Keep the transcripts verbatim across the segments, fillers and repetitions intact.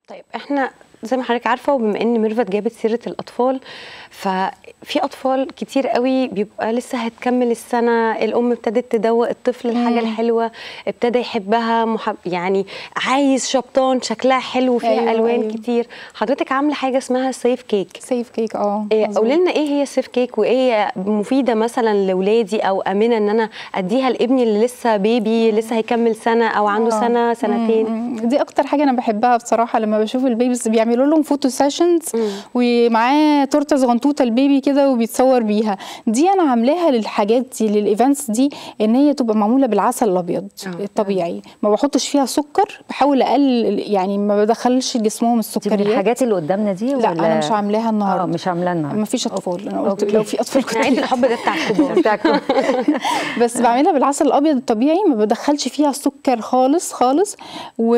طيب إحنا زي ما حضرتك عارفة، وبما إن ميرفت جابت سيرة الأطفال، ففي أطفال كتير أوي بيبقى لسه هتكمل السنة، الأم ابتدت تدوق الطفل الحاجة إمم. الحلوة، ابتدى يحبها محب يعني عايز شبطان شكلها حلو فيها أيوه، ألوان أيوه. كتير، حضرتك عاملة حاجة اسمها سيف كيك. سيف كيك آه، آآ مضبوط. قولي لنا إيه هي السيف كيك، وإيه مفيدة مثلًا لولادي أو آمنة إن أنا أديها لابني اللي لسه بيبي لسه هيكمل سنة أو عنده آه. سنة سنتين؟ إمم، إمم. دي أكتر حاجة أنا باحبها بصراحة لمّا باشوف البيبيز بيعملوا لهم photo sessions إمم. ومعاه تورتة صغنطوطة البيبي كده وبيتصور بيها، دي أنا عاملاها للحاجات دي للevents دي إن هي تبقى معمولة بالعسل الأبيض آه. الطبيعي، ما باحطش فيها سكر، باحاول أقلل يعني ما بادخّلش جسمهم دي من السكريات. الحاجات اللي قدامنا دي لأ والّا أنا مش عاملاها آه النهارده. مش عاملاها النهارده. ما فيش أطفال، أنا قُلت أوكي. لو في أطفال إحنا عيد الحب ده بتاع الكبار. بتاعكم. بس باعملها بالعسل الأبيض الطبيعي، ما بادخّلش فيها سكر خالص، خالص و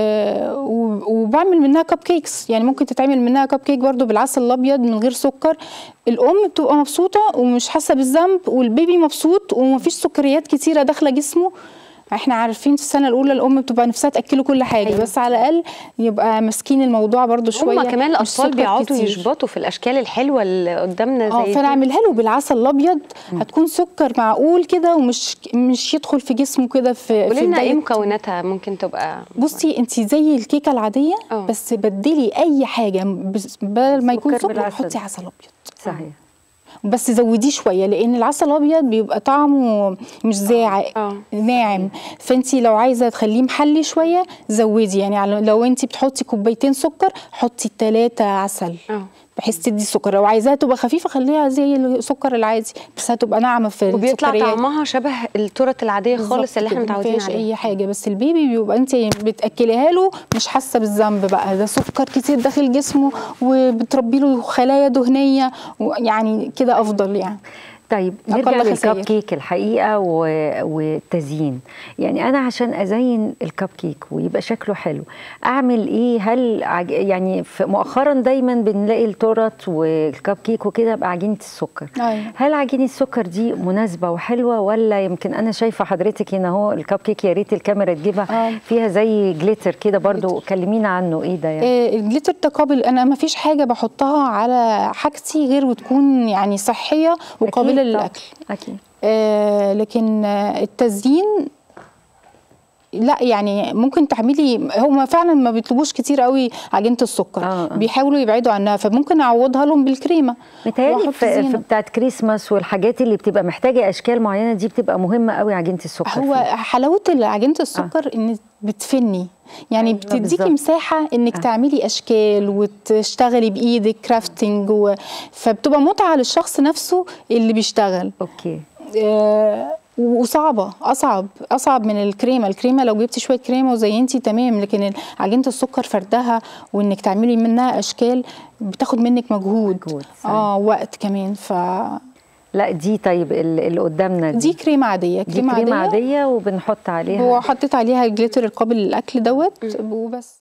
و وباعمل منها cup cakes يعني ممكن تتعمل منها cup cake برضه بالعسل الأبيض من غير سكر، الأم بتبقى مبسوطة ومش حاسة بالذنب والبيبي مبسوط وما فيش سكريات كتيرة داخلة جسمه. إحنا عارفين في السنة الأولى الأم بتبقى نفسها تأكله كل حاجة، أيوه. بس على الأقل يبقى ماسكين الموضوع برضه شوية. هُم كمان مش الأطفال سكر بيقعدوا كتير. يشبطوا في الأشكال الحلوة اللي قدامنا آه، زي فأنا دي. أعملها له بالعسل الأبيض هتكون سكر معقول كده ومش مش يدخل في جسمه كده في قولي في لنا إيه بداية. مكوناتها ممكن تبقى؟ بُصّي أنتِ زي الكيكة العادية آه. بس بدّلي أي حاجة بس بدل ما يكون سكر سكر بالعسل. حطي عسل أبيض. صحيح. بس زوديه شويه لان العسل الابيض بيبقى طعمه مش زاع آه. ناعم، فانت لو عايزه تخليه محلي شويه زودي يعني لو انت بتحطي كوبايتين سكر حطي ثلاثة عسل آه. بحيث تدي سكر، لو عايزاها تبقى خفيفه خليها زي السكر العادي بس هتبقى ناعمه في وبيطلع السكريات. طعمها شبه التورت العاديه خالص اللي احنا متعودين عليها، عليها. اي حاجه بس البيبي بيبقى انت بتاكليها له مش حاسه بالذنب بقى، ده سكر كتير داخل جسمه وبتربي له خلايا دهنيه يعني كده افضل يعني. طيب نرجع للكب كيك الحقيقه و... والتزيين، يعني انا عشان ازين الكب كيك ويبقى شكله حلو اعمل ايه؟ هل عج... يعني مؤخرا دايما بنلاقي التورت والكب كيك وكده بعجينه السكر. أيوة. هل عجينه السكر دي مناسبه وحلوه ولا يمكن انا شايفه حضرتك هنا اهو الكب كيك يا ريت الكاميرا تجيبها آه. فيها زي جليتر كده برضو، كلمينا عنه ايه ده يعني؟ إيه الجليتر ده قابل، انا ما فيش حاجه بحطها على حاجتي غير وتكون يعني صحيه وقابله للاكل. اكيد. آه لكن آه التزيين لا يعني ممكن تعملي، هم فعلا ما بيطلبوش كتير قوي عجينه السكر. آه آه. بيحاولوا يبعدوا عنها فممكن اعوضها لهم بالكريمه. متهيألي في, في بتاعت كريسماس والحاجات اللي بتبقى محتاجه اشكال معينه دي بتبقى مهمه قوي عجينه السكر. هو فيه. حلاوه عجينه السكر آه. ان بتفني يعني أيوة بتديكي بالزبط. مساحه انك آه. تعملي اشكال وتشتغلي بايدك كرافتنج و... فبتبقى متعه للشخص نفسه اللي بيشتغل. اوكي. آه وصعبه اصعب اصعب من الكريمه، الكريمه لو جبتي شويه كريمه وزينتي تمام، لكن عجينه السكر فردها وانك تعملي منها اشكال بتاخد منك مجهود, مجهود اه وقت كمان. ف لا دي طيب اللي قدامنا دي دي كريمه عاديه، كريمه عاديه, عادية وبنحط عليها وحطيت عليها الجليتر القابل للاكل دوت وبس.